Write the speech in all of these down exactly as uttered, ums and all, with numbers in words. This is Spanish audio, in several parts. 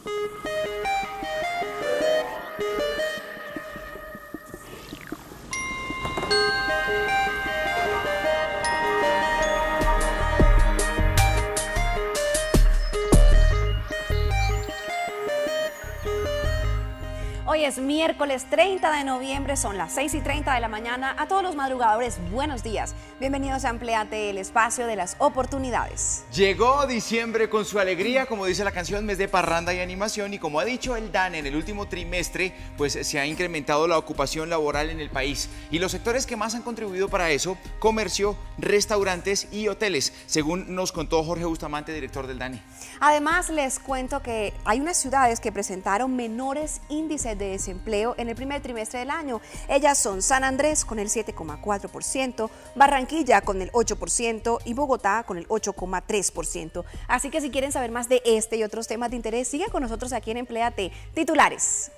Hoy es miércoles treinta de noviembre, son las seis y treinta de la mañana. A todos los madrugadores, buenos días. Bienvenidos a Empléate, el espacio de las oportunidades. Llegó diciembre con su alegría, como dice la canción, mes de parranda y animación. Y como ha dicho el DANE, en el último trimestre, pues se ha incrementado la ocupación laboral en el país. Y los sectores que más han contribuido para eso, comercio, restaurantes y hoteles, según nos contó Jorge Bustamante, director del DANE. Además, les cuento que hay unas ciudades que presentaron menores índices de desempleo en el primer trimestre del año. Ellas son San Andrés con el siete coma cuatro por ciento, Barranquilla con el ocho por ciento y Bogotá con el ocho coma tres por ciento. Así que si quieren saber más de este y otros temas de interés, sigan con nosotros aquí en Empléate. Titulares.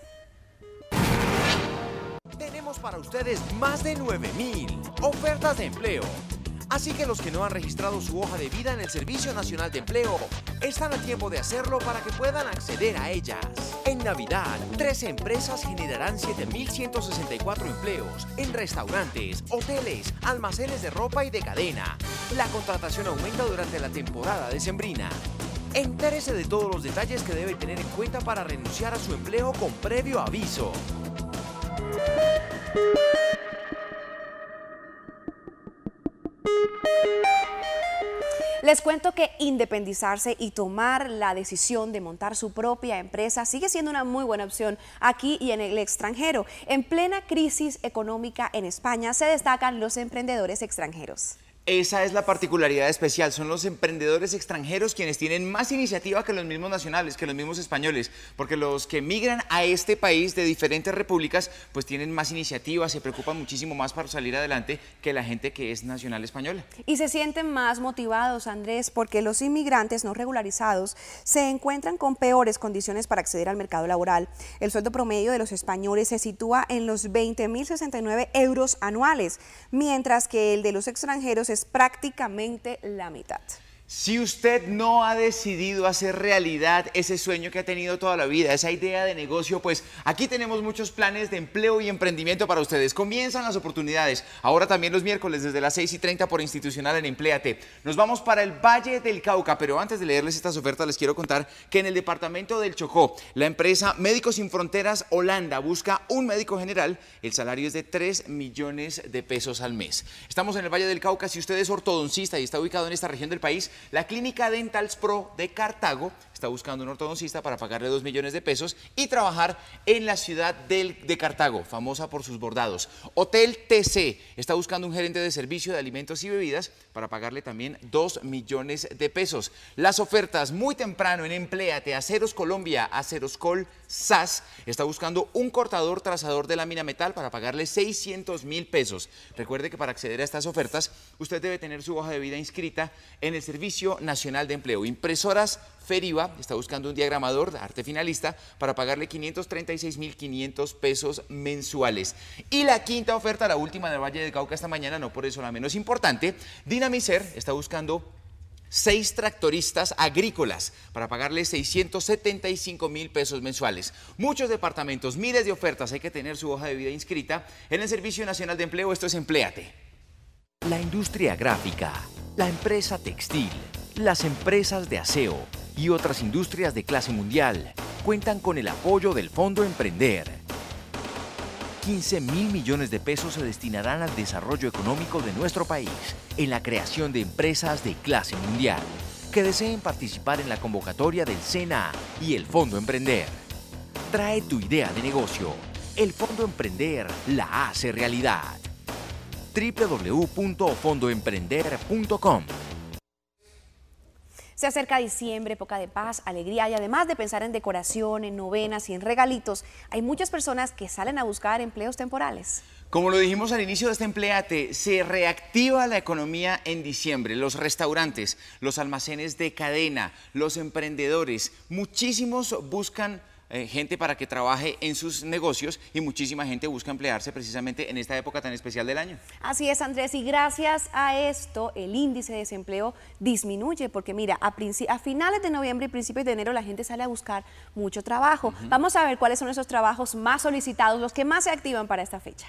Tenemos para ustedes más de nueve mil ofertas de empleo. Así que los que no han registrado su hoja de vida en el Servicio Nacional de Empleo están a tiempo de hacerlo para que puedan acceder a ellas. En Navidad, trece empresas generarán siete mil ciento sesenta y cuatro empleos en restaurantes, hoteles, almacenes de ropa y de cadena. La contratación aumenta durante la temporada decembrina. Entérese de todos los detalles que debe tener en cuenta para renunciar a su empleo con previo aviso. Les cuento que independizarse y tomar la decisión de montar su propia empresa sigue siendo una muy buena opción aquí y en el extranjero. En plena crisis económica en España se destacan los emprendedores extranjeros. Esa es la particularidad especial, son los emprendedores extranjeros quienes tienen más iniciativa que los mismos nacionales, que los mismos españoles, porque los que migran a este país de diferentes repúblicas, pues tienen más iniciativa, se preocupan muchísimo más para salir adelante que la gente que es nacional española. Y se sienten más motivados, Andrés, porque los inmigrantes no regularizados se encuentran con peores condiciones para acceder al mercado laboral. El sueldo promedio de los españoles se sitúa en los veinte mil sesenta y nueve euros anuales, mientras que el de los extranjeros es prácticamente la mitad. Si usted no ha decidido hacer realidad ese sueño que ha tenido toda la vida, esa idea de negocio, pues aquí tenemos muchos planes de empleo y emprendimiento para ustedes. Comienzan las oportunidades, ahora también los miércoles desde las seis y treinta por Institucional en Empléate. Nos vamos para el Valle del Cauca, pero antes de leerles estas ofertas les quiero contar que en el departamento del Chocó, la empresa Médicos Sin Fronteras Holanda busca un médico general. El salario es de tres millones de pesos al mes. Estamos en el Valle del Cauca. Si usted es ortodoncista y está ubicado en esta región del país, la clínica Dentals Pro de Cartago está buscando un ortodoncista para pagarle dos millones de pesos y trabajar en la ciudad del, de Cartago, famosa por sus bordados. Hotel T C está buscando un gerente de servicio de alimentos y bebidas para pagarle también dos millones de pesos. Las ofertas muy temprano en Empléate. Aceros Colombia, Aceroscol S A S está buscando un cortador trazador de lámina metal para pagarle seiscientos mil pesos. Recuerde que para acceder a estas ofertas usted debe tener su hoja de vida inscrita en el Servicio Nacional de Empleo. Impresoras Feriva está buscando un diagramador de arte finalista para pagarle quinientos treinta y seis mil quinientos pesos mensuales. Y la quinta oferta, la última del Valle del Cauca esta mañana, no por eso la menos importante, Dinamicer está buscando seis tractoristas agrícolas para pagarle seiscientos setenta y cinco mil pesos mensuales. Muchos departamentos, miles de ofertas, hay que tener su hoja de vida inscrita en el Servicio Nacional de Empleo. Esto es Empléate. La industria gráfica, la empresa textil, las empresas de aseo y otras industrias de clase mundial cuentan con el apoyo del Fondo Emprender. quince mil millones de pesos se destinarán al desarrollo económico de nuestro país en la creación de empresas de clase mundial que deseen participar en la convocatoria del SENA y el Fondo Emprender. Trae tu idea de negocio. El Fondo Emprender la hace realidad. doble u doble u doble u punto fondo emprender punto com. Se acerca diciembre, época de paz, alegría y además de pensar en decoración, en novenas y en regalitos, hay muchas personas que salen a buscar empleos temporales. Como lo dijimos al inicio de este Empléate, se reactiva la economía en diciembre. Los restaurantes, los almacenes de cadena, los emprendedores, muchísimos buscan eh, gente para que trabaje en sus negocios y muchísima gente busca emplearse precisamente en esta época tan especial del año. Así es, Andrés, y gracias a esto el índice de desempleo disminuye, porque mira, a, a finales de noviembre y principios de enero la gente sale a buscar mucho trabajo. Uh-huh. Vamos a ver cuáles son esos trabajos más solicitados, los que más se activan para esta fecha.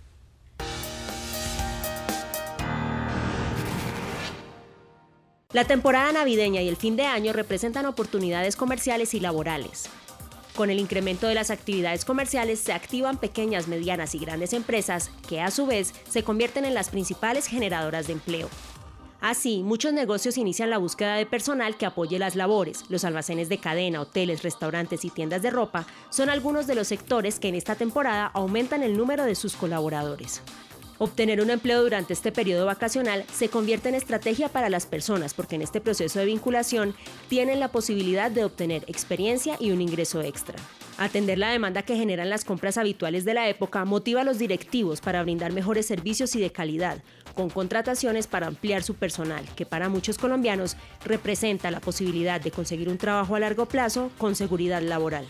La temporada navideña y el fin de año representan oportunidades comerciales y laborales. Con el incremento de las actividades comerciales se activan pequeñas, medianas y grandes empresas que a su vez se convierten en las principales generadoras de empleo. Así, muchos negocios inician la búsqueda de personal que apoye las labores. Los almacenes de cadena, hoteles, restaurantes y tiendas de ropa son algunos de los sectores que en esta temporada aumentan el número de sus colaboradores. Obtener un empleo durante este periodo vacacional se convierte en estrategia para las personas porque en este proceso de vinculación tienen la posibilidad de obtener experiencia y un ingreso extra. Atender la demanda que generan las compras habituales de la época motiva a los directivos para brindar mejores servicios y de calidad, con contrataciones para ampliar su personal, que para muchos colombianos representa la posibilidad de conseguir un trabajo a largo plazo con seguridad laboral.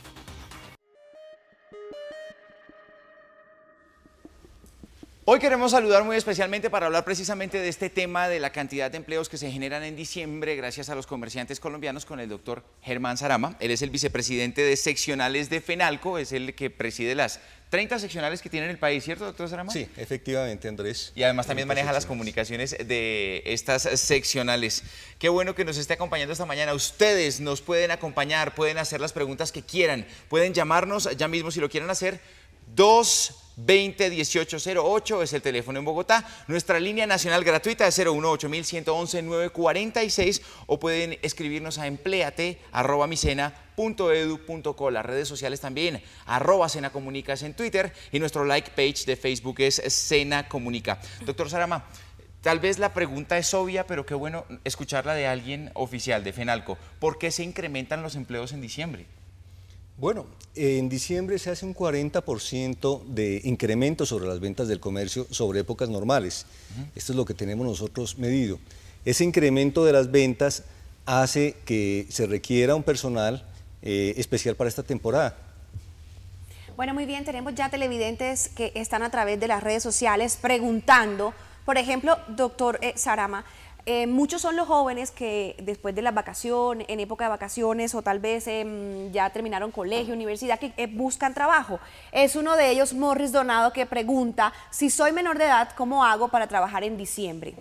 Hoy queremos saludar muy especialmente para hablar precisamente de este tema de la cantidad de empleos que se generan en diciembre gracias a los comerciantes colombianos con el doctor Germán Sarama. Él es el vicepresidente de seccionales de FENALCO, es el que preside las treinta seccionales que tiene en el país, ¿cierto, doctor Sarama? Sí, efectivamente, Andrés. Y además también maneja las comunicaciones de estas seccionales. Qué bueno que nos esté acompañando esta mañana. Ustedes nos pueden acompañar, pueden hacer las preguntas que quieran, pueden llamarnos ya mismo si lo quieren hacer. dos veinte, dieciocho cero ocho es el teléfono en Bogotá. Nuestra línea nacional gratuita es cero uno ocho uno uno uno uno nueve cuatro seis o pueden escribirnos a empleate arroba micena punto edu punto co. Las redes sociales también, arroba Sena Comunicas en Twitter y nuestro like page de Facebook es Sena Comunica. Doctor Sarama, tal vez la pregunta es obvia, pero qué bueno escucharla de alguien oficial de FENALCO. ¿Por qué se incrementan los empleos en diciembre? Bueno, en diciembre se hace un cuarenta por ciento de incremento sobre las ventas del comercio sobre épocas normales. Uh-huh. Esto es lo que tenemos nosotros medido. Ese incremento de las ventas hace que se requiera un personal eh, especial para esta temporada. Bueno, muy bien, tenemos ya televidentes que están a través de las redes sociales preguntando, por ejemplo, doctor eh, Sarama, Eh, muchos son los jóvenes que después de las vacaciones, en época de vacaciones o tal vez eh, ya terminaron colegio, universidad, que eh, buscan trabajo. Es uno de ellos, Morris Donado, que pregunta, si soy menor de edad, ¿cómo hago para trabajar en diciembre?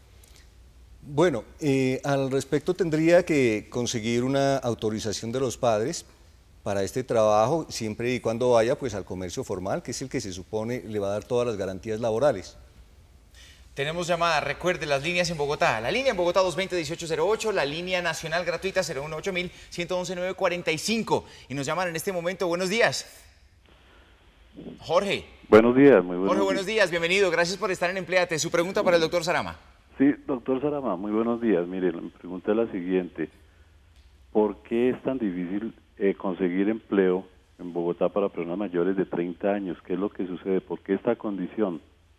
Bueno, eh, al respecto tendría que conseguir una autorización de los padres para este trabajo, siempre y cuando vaya pues al comercio formal, que es el que se supone le va a dar todas las garantías laborales. Tenemos llamada, recuerde las líneas en Bogotá, la línea en Bogotá dos veinte, dieciocho cero ocho, la línea nacional gratuita cero uno ocho uno uno uno uno nueve cuatro cinco y nos llaman en este momento. Buenos días. Jorge. Buenos días, muy buenos Jorge, días. buenos días, bienvenido, gracias por estar en Empléate. Su pregunta para el doctor Sarama. Sí, doctor Sarama, muy buenos días. Mire, mi pregunta es la siguiente. ¿Por qué es tan difícil eh, conseguir empleo en Bogotá para personas mayores de treinta años? ¿Qué es lo que sucede? ¿Por qué esta condición?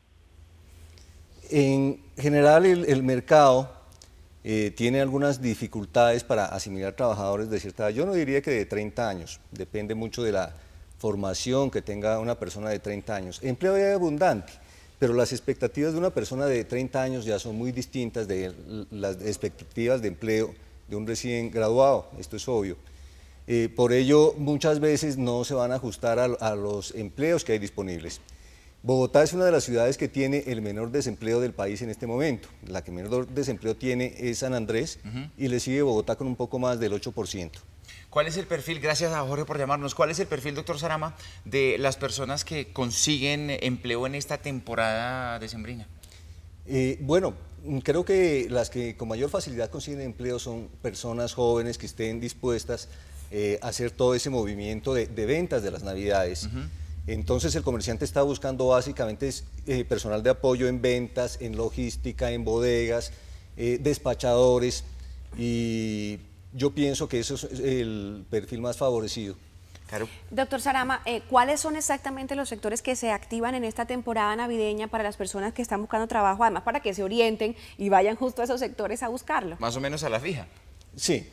En general el, el mercado eh, tiene algunas dificultades para asimilar trabajadores de cierta edad. Yo no diría que de treinta años, depende mucho de la formación que tenga una persona de treinta años. Empleo hay abundante, pero las expectativas de una persona de treinta años ya son muy distintas de las expectativas de empleo de un recién graduado, esto es obvio. Eh, por ello muchas veces no se van a ajustar a, a los empleos que hay disponibles. Bogotá es una de las ciudades que tiene el menor desempleo del país en este momento. La que menor desempleo tiene es San Andrés uh-huh. y le sigue Bogotá con un poco más del ocho por ciento. ¿Cuál es el perfil, gracias a Jorge por llamarnos, cuál es el perfil, doctor Sarama, de las personas que consiguen empleo en esta temporada decembrina? Eh, bueno, creo que las que con mayor facilidad consiguen empleo son personas jóvenes que estén dispuestas eh, a hacer todo ese movimiento de, de ventas de las Navidades. Uh-huh. Entonces el comerciante está buscando básicamente eh, personal de apoyo en ventas, en logística, en bodegas, eh, despachadores, y yo pienso que eso es el perfil más favorecido. Claro. Doctor Sarama, eh, ¿cuáles son exactamente los sectores que se activan en esta temporada navideña para las personas que están buscando trabajo, además para que se orienten y vayan justo a esos sectores a buscarlo? Más o menos a la fija. Sí.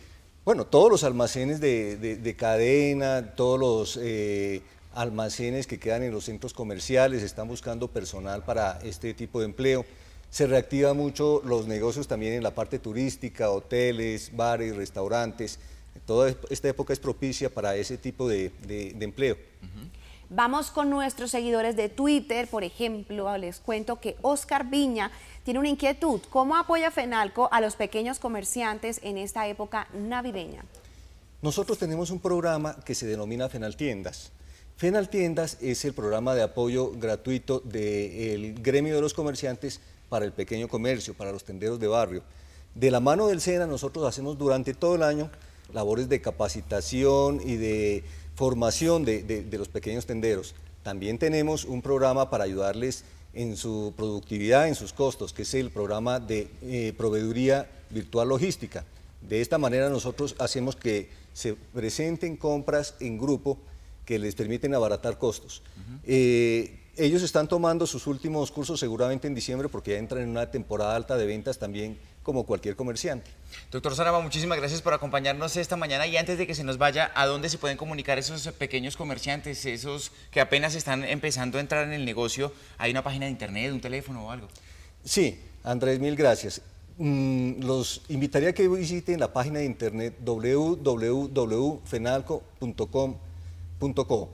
Bueno, todos los almacenes de, de, de cadena, todos los eh, almacenes que quedan en los centros comerciales están buscando personal para este tipo de empleo. Se reactivan mucho los negocios también en la parte turística, hoteles, bares, restaurantes. Toda esta época es propicia para ese tipo de, de, de empleo. Uh-huh. Vamos con nuestros seguidores de Twitter, por ejemplo, les cuento que Oscar Viña tiene una inquietud. ¿Cómo apoya Fenalco a los pequeños comerciantes en esta época navideña? Nosotros tenemos un programa que se denomina Fenaltiendas. Fenaltiendas es el programa de apoyo gratuito del gremio de los comerciantes para el pequeño comercio, para los tenderos de barrio. De la mano del SENA nosotros hacemos durante todo el año labores de capacitación y de formación de, de, de los pequeños tenderos. También tenemos un programa para ayudarles en su productividad, en sus costos, que es el programa de eh, proveeduría virtual logística. De esta manera nosotros hacemos que se presenten compras en grupo que les permiten abaratar costos. Uh-huh. eh, ellos están tomando sus últimos cursos seguramente en diciembre porque ya entran en una temporada alta de ventas también como cualquier comerciante. Doctor Sarama, muchísimas gracias por acompañarnos esta mañana y antes de que se nos vaya, ¿a dónde se pueden comunicar esos pequeños comerciantes, esos que apenas están empezando a entrar en el negocio? ¿Hay una página de internet, un teléfono o algo? Sí, Andrés, mil gracias. Mm, los invitaría a que visiten la página de internet w w w punto fenalco punto com punto co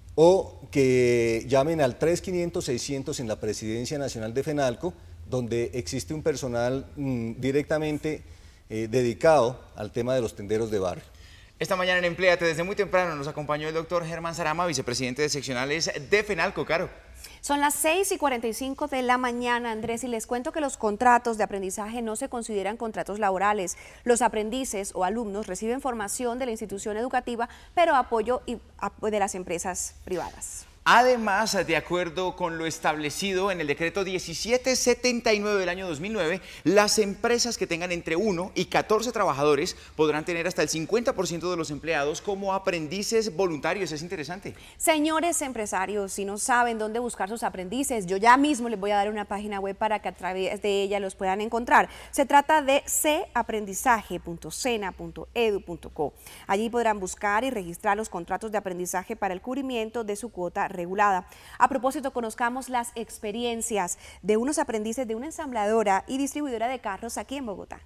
o que llamen al tres quinientos seiscientos en la Presidencia Nacional de Fenalco, donde existe un personal mmm, directamente eh, dedicado al tema de los tenderos de barrio. Esta mañana en Empléate, desde muy temprano, nos acompañó el doctor Germán Sarama, vicepresidente de seccionales de Fenalco. Caro. Son las seis y cuarenta y cinco de la mañana, Andrés, y les cuento que los contratos de aprendizaje no se consideran contratos laborales. Los aprendices o alumnos reciben formación de la institución educativa, pero apoyo de las empresas privadas. Además, de acuerdo con lo establecido en el decreto diecisiete setenta y nueve del año dos mil nueve, las empresas que tengan entre uno y catorce trabajadores podrán tener hasta el cincuenta por ciento de los empleados como aprendices voluntarios. Es interesante. Señores empresarios, si no saben dónde buscar sus aprendices, yo ya mismo les voy a dar una página web para que a través de ella los puedan encontrar. Se trata de c aprendizaje punto sena punto edu punto co. Allí podrán buscar y registrar los contratos de aprendizaje para el cubrimiento de su cuota regulada. A propósito, conozcamos las experiencias de unos aprendices de una ensambladora y distribuidora de carros aquí en Bogotá.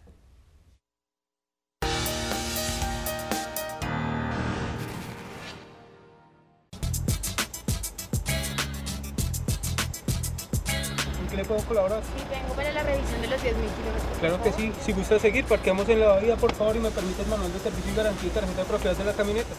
¿En qué le puedo colaborar? Sí, vengo para la revisión de los diez mil kilómetros. Claro que sí. Si gusta seguir, parqueamos en la vía, por favor, y me permite el manual de servicio y garantía y tarjeta de propiedad de la camioneta.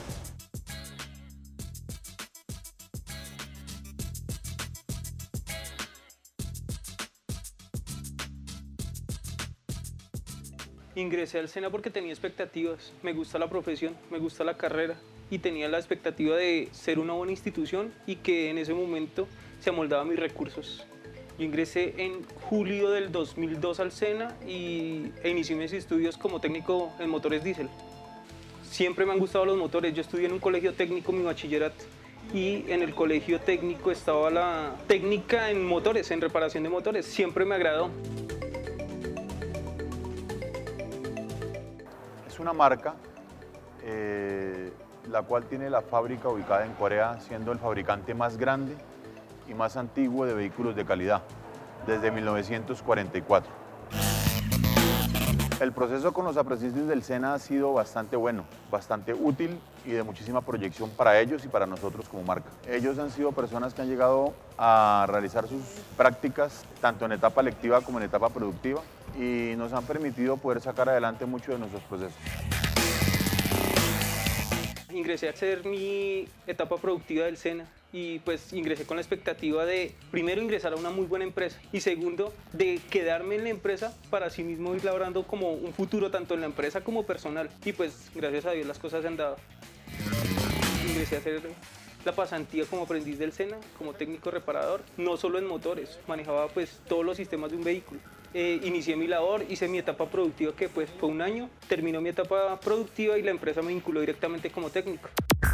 Ingresé al SENA porque tenía expectativas, me gusta la profesión, me gusta la carrera y tenía la expectativa de ser una buena institución y que en ese momento se amoldaba a mis recursos. Yo ingresé en julio del dos mil dos al SENA y, e inicié mis estudios como técnico en motores diésel. Siempre me han gustado los motores, yo estudié en un colegio técnico mi bachillerato y en el colegio técnico estaba la técnica en motores, en reparación de motores, siempre me agradó. Es una marca eh, la cual tiene la fábrica ubicada en Corea, siendo el fabricante más grande y más antiguo de vehículos de calidad, desde mil novecientos cuarenta y cuatro. El proceso con los aprendices del SENA ha sido bastante bueno, bastante útil y de muchísima proyección para ellos y para nosotros como marca. Ellos han sido personas que han llegado a realizar sus prácticas tanto en etapa lectiva como en etapa productiva y nos han permitido poder sacar adelante muchos de nuestros procesos. Ingresé a hacer mi etapa productiva del SENA y pues ingresé con la expectativa de primero ingresar a una muy buena empresa y segundo de quedarme en la empresa para así mismo ir labrando como un futuro tanto en la empresa como personal y pues gracias a Dios las cosas se han dado. Ingresé a hacer la pasantía como aprendiz del SENA, como técnico reparador, no solo en motores, manejaba pues todos los sistemas de un vehículo. Eh, inicié mi labor, hice mi etapa productiva que pues fue un año, terminó mi etapa productiva y la empresa me vinculó directamente como técnico.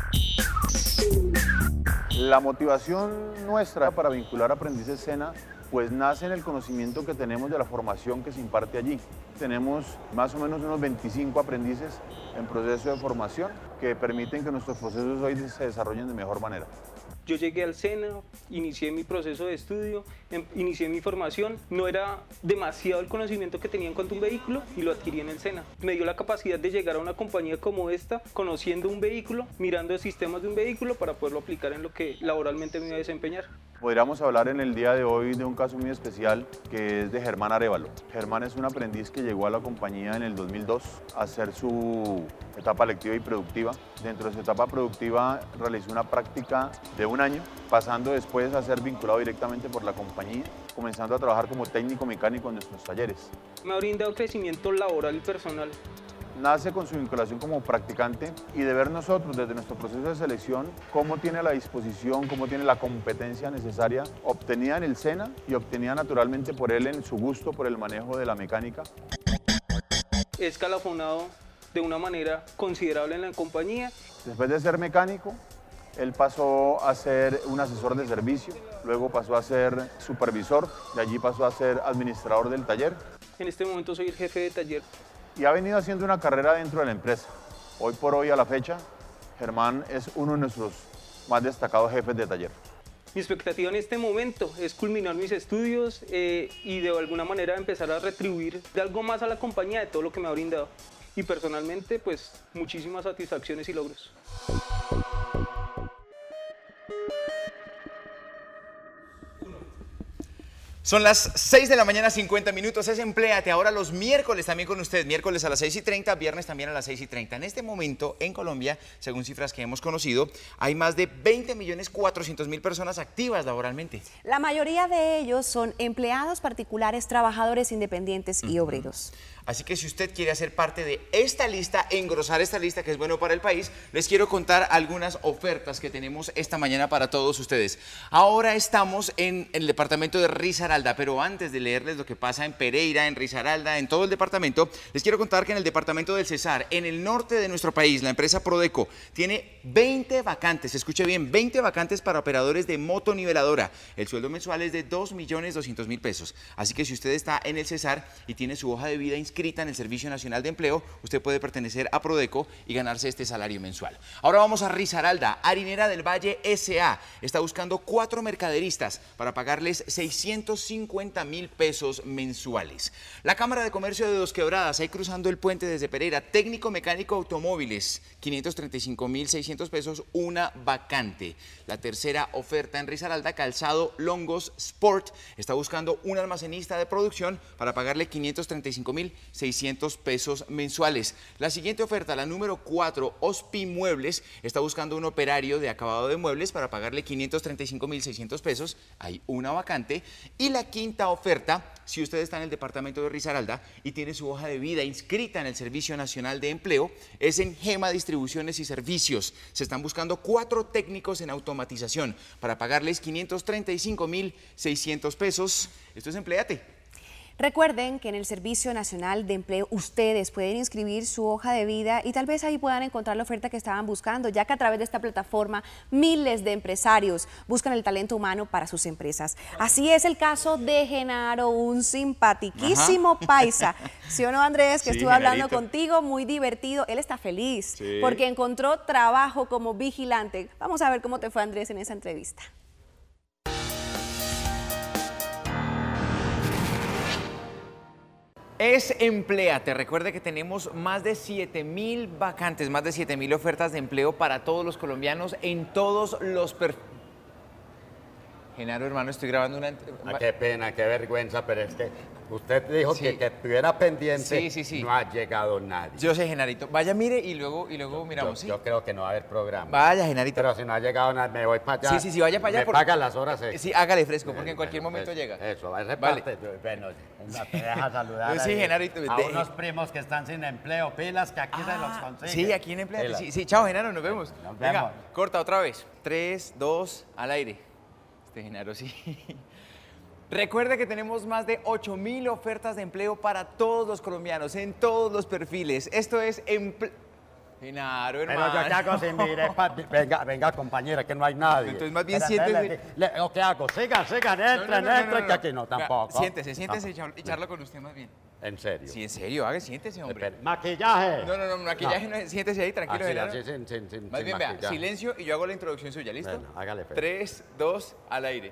La motivación nuestra para vincular aprendices SENA pues nace en el conocimiento que tenemos de la formación que se imparte allí. tenemos más o menos unos veinticinco aprendices en proceso de formación que permiten que nuestros procesos hoy se desarrollen de mejor manera. Yo llegué al SENA, inicié mi proceso de estudio, em, inicié mi formación. No era demasiado el conocimiento que tenía en cuanto a un vehículo y lo adquirí en el SENA. Me dio la capacidad de llegar a una compañía como esta, conociendo un vehículo, mirando los sistemas de un vehículo para poderlo aplicar en lo que laboralmente me iba a desempeñar. Podríamos hablar en el día de hoy de un caso muy especial que es de Germán Arévalo. Germán es un aprendiz que llegó a la compañía en el dos mil dos a hacer su etapa lectiva y productiva. Dentro de su etapa productiva realizó una práctica de un año, pasando después a ser vinculado directamente por la compañía, comenzando a trabajar como técnico mecánico en nuestros talleres. Me ha brindado crecimiento laboral y personal. Nace con su vinculación como practicante y de ver nosotros desde nuestro proceso de selección cómo tiene la disposición, cómo tiene la competencia necesaria obtenida en el SENA y obtenida naturalmente por él en su gusto por el manejo de la mecánica. He escalafonado de una manera considerable en la compañía. Después de ser mecánico, él pasó a ser un asesor de servicio, luego pasó a ser supervisor, de allí pasó a ser administrador del taller. En este momento soy el jefe de taller. Y ha venido haciendo una carrera dentro de la empresa. Hoy por hoy, a la fecha, Germán es uno de nuestros más destacados jefes de taller. Mi expectativa en este momento es culminar mis estudios eh, y de alguna manera empezar a retribuir de algo más a la compañía de todo lo que me ha brindado. Y personalmente, pues, muchísimas satisfacciones y logros. Son las seis de la mañana, cincuenta minutos, es Empléate. Ahora los miércoles también con usted, miércoles a las seis y treinta, viernes también a las seis y treinta. En este momento en Colombia, según cifras que hemos conocido, hay más de veinte millones cuatrocientas mil personas activas laboralmente. La mayoría de ellos son empleados particulares, trabajadores independientes y obreros. Así que si usted quiere hacer parte de esta lista, engrosar esta lista que es bueno para el país, les quiero contar algunas ofertas que tenemos esta mañana para todos ustedes. Ahora estamos en el departamento de Risaralda, pero antes de leerles lo que pasa en Pereira, en Risaralda, en todo el departamento, les quiero contar que en el departamento del Cesar, en el norte de nuestro país, la empresa Prodeco tiene veinte vacantes, escuche bien, veinte vacantes para operadores de motoniveladora. El sueldo mensual es de dos millones doscientos mil pesos. Así que si usted está en el Cesar y tiene su hoja de vida inscrita en el Servicio Nacional de Empleo, usted puede pertenecer a Prodeco y ganarse este salario mensual. Ahora vamos a Risaralda. Harinera del Valle S A está buscando cuatro mercaderistas para pagarles seiscientos cincuenta mil pesos mensuales. La Cámara de Comercio de Dos Quebradas, ahí cruzando el puente desde Pereira, técnico mecánico automóviles, quinientos treinta y cinco mil seiscientos pesos, una vacante. La tercera oferta en Risaralda, Calzado Longos Sport, está buscando un almacenista de producción para pagarle quinientos treinta y cinco mil seiscientos pesos mensuales. La siguiente oferta, la número cuatro, Ospi Muebles, está buscando un operario de acabado de muebles para pagarle quinientos treinta y cinco mil seiscientos pesos, hay una vacante. Y la quinta oferta, si usted está en el departamento de Risaralda y tiene su hoja de vida inscrita en el Servicio Nacional de Empleo, es en Gema Distribuciones y Servicios. Se están buscando cuatro técnicos en automatización para pagarles quinientos treinta y cinco mil seiscientos pesos. Esto es Empléate. Recuerden que en el Servicio Nacional de Empleo ustedes pueden inscribir su hoja de vida y tal vez ahí puedan encontrar la oferta que estaban buscando, ya que a través de esta plataforma miles de empresarios buscan el talento humano para sus empresas. Así es el caso de Genaro, un simpatiquísimo Ajá. paisa. ¿Sí o no, Andrés? Que sí, estuve hablando Genarito. contigo, muy divertido. Él está feliz sí. porque encontró trabajo como vigilante. Vamos a ver cómo te fue, Andrés, en esa entrevista. Es Empléate. Recuerde que tenemos más de siete mil vacantes, más de siete mil ofertas de empleo para todos los colombianos en todos los perfiles. Genaro, hermano, estoy grabando una... Ah, qué pena, qué vergüenza, pero es que usted dijo sí. que, que estuviera pendiente, sí, sí, sí. no ha llegado nadie. Yo sé, Genarito. Vaya, mire y luego, y luego miramos, yo, ¿sí? yo creo que no va a haber programa. Vaya, Genarito. Pero si no ha llegado nadie, me voy para allá. Sí, sí, sí, vaya para allá. Me por... paga las horas. Eh. Sí, hágale fresco, porque eh, en cualquier bueno, momento eso, llega. Eso, ese vale. parte, bueno, te deja saludar sí, ahí, Genarito. a de... unos primos que están sin empleo, pilas, que aquí ah, se los consiguen. Sí, aquí en Empléate. Sí, sí, chao, Genaro, nos vemos. Nos Venga, vemos. corta otra vez. Tres, dos, al aire. Este Genaro, sí. Recuerde que tenemos más de ocho mil ofertas de empleo para todos los colombianos, en todos los perfiles. Esto es empleo. Genaro, hermano. Pero yo qué hago si mire, venga, venga, compañera, que no hay nadie. Entonces más bien siéntese. ¿O qué hago? Sigan, sigan, entren, no, no, no, entren, no, no, no. que aquí no, tampoco. Siéntese, siéntese y charlo con usted más bien. ¿En serio? Sí, en serio, haga, siéntese, hombre. Espera, ¡maquillaje! No, no, no, maquillaje no, no siéntese ahí, tranquilo. Así, Genaro. así, sin, sin, sin, Más sin bien, vea, maquillaje. silencio y yo hago la introducción suya, ¿listo? Bueno, hágale, pues. Tres, dos, al aire.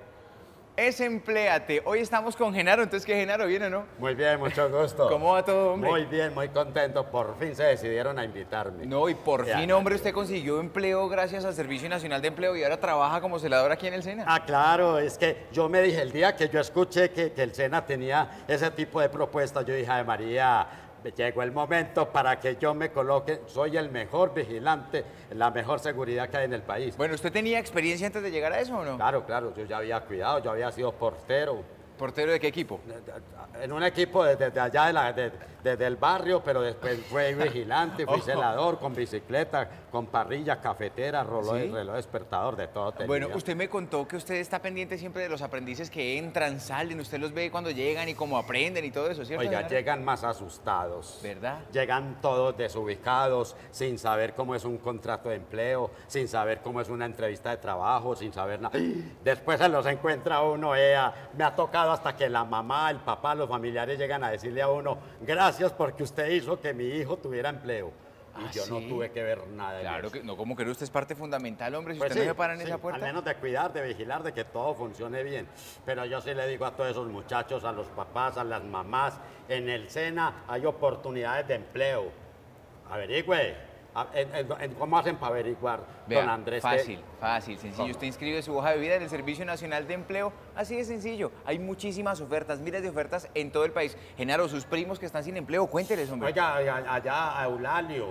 Es Empléate. Hoy estamos con Genaro, entonces, ¿qué Genaro viene o no? Muy bien, mucho gusto. ¿Cómo va todo, hombre? Muy bien, muy contento. Por fin se decidieron a invitarme. No, y por Ya, fin, ya, hombre, ya. usted consiguió empleo gracias al Servicio Nacional de Empleo y ahora trabaja como celador aquí en el SENA. Ah, claro, es que yo me dije, el día que yo escuché que, que el SENA tenía ese tipo de propuestas, yo dije, ay María, llegó el momento para que yo me coloque, soy el mejor vigilante, la mejor seguridad que hay en el país. Bueno, ¿usted tenía experiencia antes de llegar a eso o no? Claro, claro, yo ya había cuidado, yo había sido portero. ¿Portero de qué equipo? En un equipo desde de allá de la, de, de, del barrio, pero después fui vigilante, fui Oh. celador, con bicicleta, con parrilla, cafetera, reloj, ¿Sí? reloj despertador, de todo tenía. Bueno, usted me contó que usted está pendiente siempre de los aprendices que entran, salen, usted los ve cuando llegan y cómo aprenden y todo eso, ¿cierto? Oiga, Genaro? llegan más asustados. ¿Verdad? Llegan todos desubicados, sin saber cómo es un contrato de empleo, sin saber cómo es una entrevista de trabajo, sin saber nada. Después se los encuentra uno, ea, me ha tocado hasta que la mamá, el papá, los familiares llegan a decirle a uno, gracias porque usted hizo que mi hijo tuviera empleo. Y ¿Ah, yo no sí? tuve que ver nada de Claro eso. que no, como que usted es parte fundamental, hombre, si Pues usted sí, no se para en sí, esa puerta. al menos de cuidar, de vigilar, de que todo funcione bien. Pero yo sí le digo a todos esos muchachos, a los papás, a las mamás, en el SENA hay oportunidades de empleo. Averigüe. A- en- en- en- ¿Cómo hacen para averiguar, Vea, don Andrés? que- fácil, fácil, sencillo. ¿Cómo? Usted inscribe su hoja de vida en el Servicio Nacional de Empleo, así de sencillo. Hay muchísimas ofertas, miles de ofertas en todo el país. Genaro, sus primos que están sin empleo, cuénteles, hombre. Oiga, allá- allá Eulalio,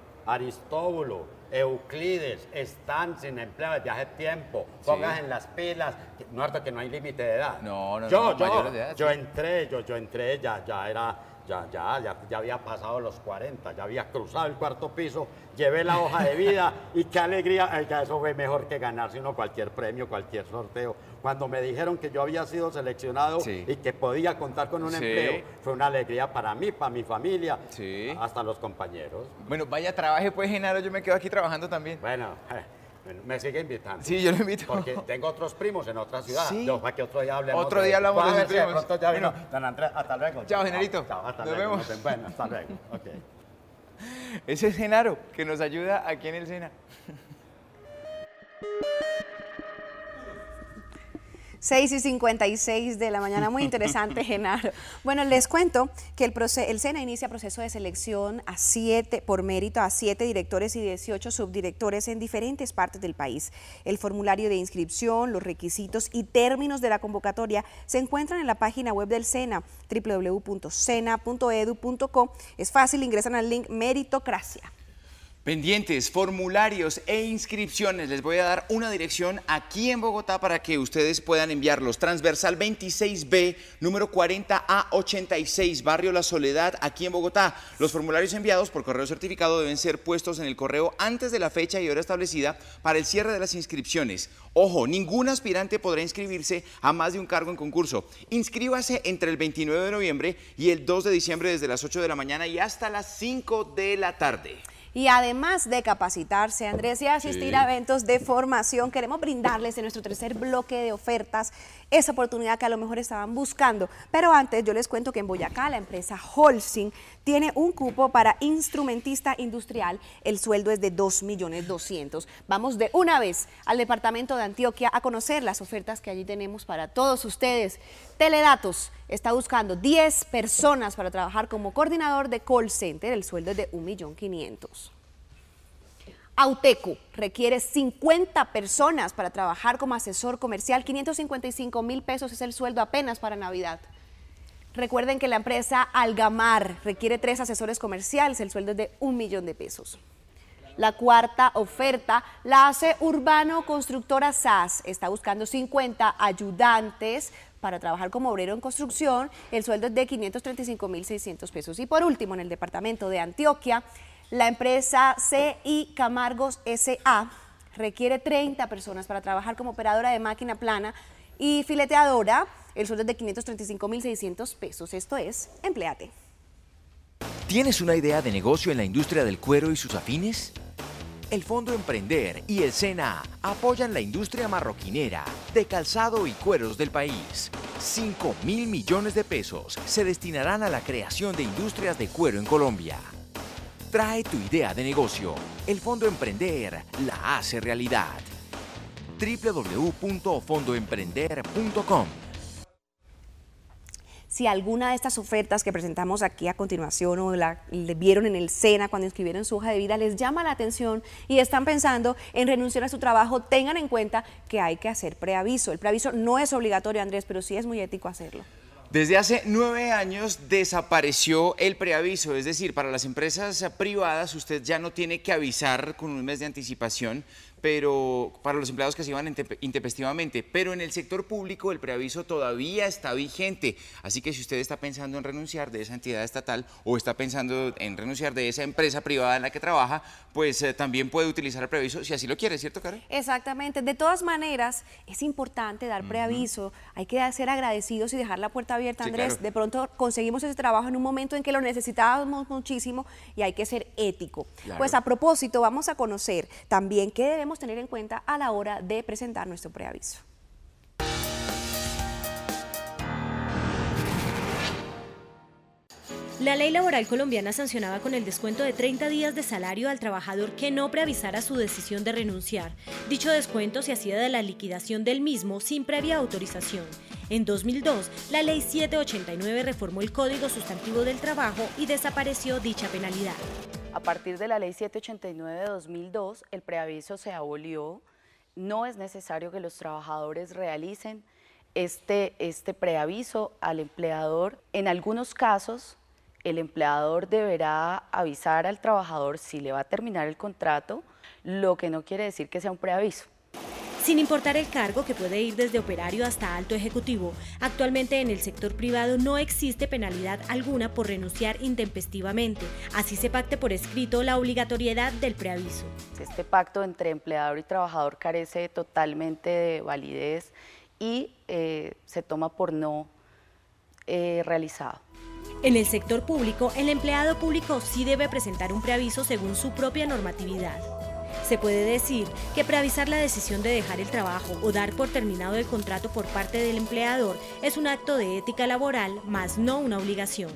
Aristóbulo, Euclides están sin empleo desde hace tiempo. Pónganse en las pilas. que- No harto que no hay límite de edad. No, no, yo, no, yo, mayores de edad, yo sí. entré, yo, yo entré, ya, ya era, ya, ya, ya, ya había pasado los cuarenta, ya había cruzado el cuarto piso, llevé la hoja de vida y qué alegría, oiga, eso fue mejor que ganarse uno cualquier premio, cualquier sorteo. Cuando me dijeron que yo había sido seleccionado Sí. y que podía contar con un Sí. empleo, fue una alegría para mí, para mi familia, Sí. hasta los compañeros. Bueno, vaya, trabaje pues, Genaro, yo me quedo aquí trabajando también. Bueno, eh, bueno, me sigue invitando. Sí, yo lo invito. Porque tengo otros primos en otra ciudad. Sí. Yo, para que otro día hablemos. Otro de- día hablamos Voy a de ver sus si de primos. pronto ya vino. Bueno. Don Andrés, hasta luego. Chao, Generito. Chao, hasta Nos luego. vemos. Nos- Bueno, hasta luego. Ok. Ese es Genaro, que nos ayuda aquí en el SENA. seis y cincuenta y seis de la mañana, muy interesante, Genaro. Bueno, les cuento que el, proce- el SENA inicia proceso de selección a siete, por mérito a siete directores y dieciocho subdirectores en diferentes partes del país. El formulario de inscripción, los requisitos y términos de la convocatoria se encuentran en la página web del SENA, doble u doble u doble u punto sena punto edu punto co. Es fácil, ingresan al link Meritocracia. Pendientes, formularios e inscripciones. Les voy a dar una dirección aquí en Bogotá para que ustedes puedan enviarlos. Transversal veintiséis B, número cuarenta A ochenta y seis, Barrio La Soledad, aquí en Bogotá. Los formularios enviados por correo certificado deben ser puestos en el correo antes de la fecha y hora establecida para el cierre de las inscripciones. Ojo, ningún aspirante podrá inscribirse a más de un cargo en concurso. Inscríbase entre el veintinueve de noviembre y el dos de diciembre desde las ocho de la mañana y hasta las cinco de la tarde. Y además de capacitarse, Andrés, y asistir Sí. a eventos de formación, queremos brindarles en nuestro tercer bloque de ofertas esa oportunidad que a lo mejor estaban buscando. Pero antes yo les cuento que en Boyacá la empresa Holcim tiene un cupo para instrumentista industrial. El sueldo es de dos millones doscientos mil. Vamos de una vez al departamento de Antioquia a conocer las ofertas que allí tenemos para todos ustedes. Teledatos está buscando diez personas para trabajar como coordinador de call center. El sueldo es de un millón quinientos mil. Auteco requiere cincuenta personas para trabajar como asesor comercial. quinientos cincuenta y cinco mil pesos es el sueldo apenas para Navidad. Recuerden que la empresa Algamar requiere tres asesores comerciales. El sueldo es de un millón de pesos. La cuarta oferta la hace Urbano Constructora S A S. Está buscando cincuenta ayudantes para trabajar como obrero en construcción. El sueldo es de quinientos treinta y cinco mil seiscientos pesos. Y por último, en el departamento de Antioquia, la empresa C I Camargos S A requiere treinta personas para trabajar como operadora de máquina plana y fileteadora. El sueldo es de quinientos treinta y cinco mil seiscientos pesos. Esto es Empléate. ¿Tienes una idea de negocio en la industria del cuero y sus afines? El Fondo Emprender y el SENA apoyan la industria marroquinera de calzado y cueros del país. cinco mil millones de pesos se destinarán a la creación de industrias de cuero en Colombia. Trae tu idea de negocio. El Fondo Emprender la hace realidad. doble u doble u doble u punto fondo emprender punto com. Si alguna de estas ofertas que presentamos aquí a continuación o la le vieron en el SENA cuando inscribieron su hoja de vida les llama la atención y están pensando en renunciar a su trabajo, tengan en cuenta que hay que hacer preaviso. El preaviso no es obligatorio, Andrés, pero sí es muy ético hacerlo. Desde hace nueve años desapareció el preaviso, es decir, para las empresas privadas usted ya no tiene que avisar con un mes de anticipación, pero para los empleados que se iban intempestivamente, pero en el sector público el preaviso todavía está vigente, así que si usted está pensando en renunciar de esa entidad estatal o está pensando en renunciar de esa empresa privada en la que trabaja, pues eh, también puede utilizar el preaviso si así lo quiere, ¿cierto, Karen? Exactamente, de todas maneras es importante dar preaviso, uh-huh. hay que ser agradecidos y dejar la puerta abierta, sí, Andrés, claro. De pronto conseguimos ese trabajo en un momento en que lo necesitábamos muchísimo y hay que ser ético. Claro. Pues a propósito, vamos a conocer también qué debemos tener en cuenta a la hora de presentar nuestro preaviso. La ley laboral colombiana sancionaba con el descuento de treinta días de salario al trabajador que no preavisara su decisión de renunciar. Dicho descuento se hacía de la liquidación del mismo sin previa autorización. En dos mil dos, la ley setecientos ochenta y nueve reformó el Código Sustantivo del Trabajo y desapareció dicha penalidad. A partir de la ley setecientos ochenta y nueve de dos mil dos, el preaviso se abolió. No es necesario que los trabajadores realicen este, este preaviso al empleador. En algunos casos, el empleador deberá avisar al trabajador si le va a terminar el contrato, lo que no quiere decir que sea un preaviso. Sin importar el cargo, que puede ir desde operario hasta alto ejecutivo, actualmente en el sector privado no existe penalidad alguna por renunciar intempestivamente, así se pacte por escrito la obligatoriedad del preaviso. Este pacto entre empleador y trabajador carece totalmente de validez y eh, se toma por no eh, realizado. En el sector público, el empleado público sí debe presentar un preaviso según su propia normatividad. Se puede decir que preavisar la decisión de dejar el trabajo o dar por terminado el contrato por parte del empleador es un acto de ética laboral, más no una obligación.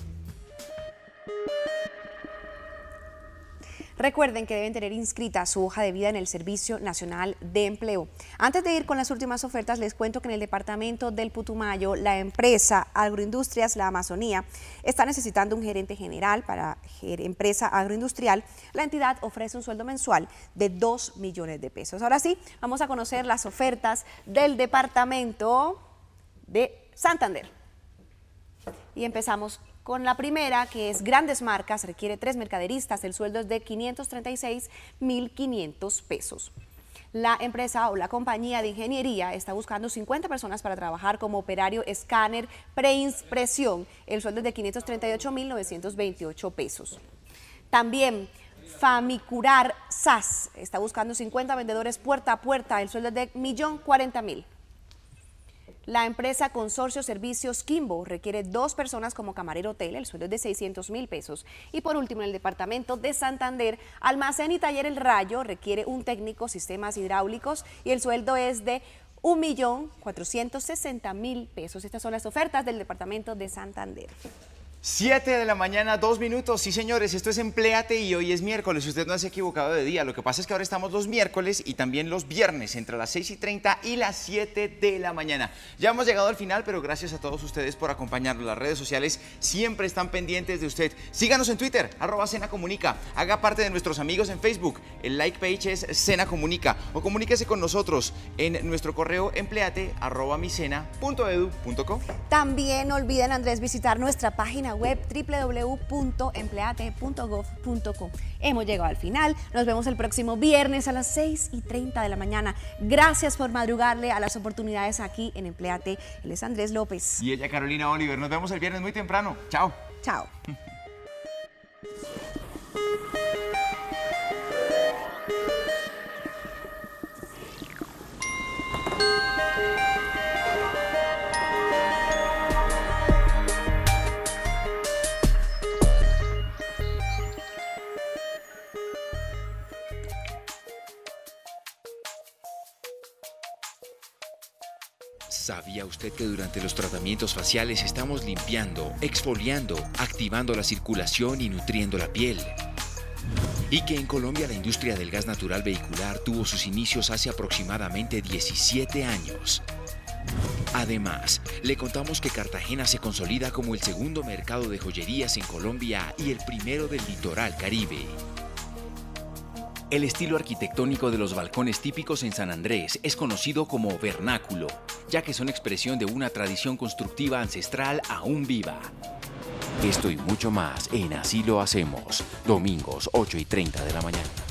Recuerden que deben tener inscrita su hoja de vida en el Servicio Nacional de Empleo. Antes de ir con las últimas ofertas, les cuento que en el departamento del Putumayo, la empresa Agroindustrias La Amazonía está necesitando un gerente general para empresa agroindustrial. La entidad ofrece un sueldo mensual de dos millones de pesos. Ahora sí, vamos a conocer las ofertas del departamento de Santander. Y empezamos con la primera, que es Grandes Marcas, requiere tres mercaderistas, el sueldo es de quinientos treinta y seis mil quinientos pesos. La empresa o la compañía de ingeniería está buscando cincuenta personas para trabajar como operario escáner preimpresión, el sueldo es de quinientos treinta y ocho mil novecientos veintiocho pesos. También Famicurar S A S está buscando cincuenta vendedores puerta a puerta, el sueldo es de un millón cuarenta mil. La empresa Consorcio Servicios Kimbo requiere dos personas como camarero hotel, el sueldo es de seiscientos mil pesos. Y por último, en el departamento de Santander, Almacén y Taller El Rayo requiere un técnico sistemas hidráulicos y el sueldo es de un millón cuatrocientos sesenta mil pesos. Estas son las ofertas del departamento de Santander. siete de la mañana, dos minutos. Sí, señores, esto es Empléate y hoy es miércoles. Usted no se ha equivocado de día. Lo que pasa es que ahora estamos los miércoles y también los viernes, entre las seis y treinta y las siete de la mañana. Ya hemos llegado al final, pero gracias a todos ustedes por acompañarnos. Las redes sociales siempre están pendientes de usted. Síganos en Twitter, arroba Sena Comunica. Haga parte de nuestros amigos en Facebook. El like page es Sena Comunica. O comuníquese con nosotros en nuestro correo empleate arroba misena punto edu punto co. También no olviden, Andrés, visitar nuestra página web doble u doble u doble u punto empleate punto gov punto co. Hemos llegado al final, nos vemos el próximo viernes a las seis y treinta de la mañana. Gracias por madrugarle a las oportunidades aquí en Empléate. Él es Andrés López. Y ella Carolina Oliver. Nos vemos el viernes muy temprano. Chao. Chao. ¿Sabía usted que durante los tratamientos faciales estamos limpiando, exfoliando, activando la circulación y nutriendo la piel? Y que en Colombia la industria del gas natural vehicular tuvo sus inicios hace aproximadamente diecisiete años. Además, le contamos que Cartagena se consolida como el segundo mercado de joyerías en Colombia y el primero del litoral Caribe. El estilo arquitectónico de los balcones típicos en San Andrés es conocido como vernáculo, ya que son expresión de una tradición constructiva ancestral aún viva. Esto y mucho más en Así lo hacemos, domingos ocho y treinta de la mañana.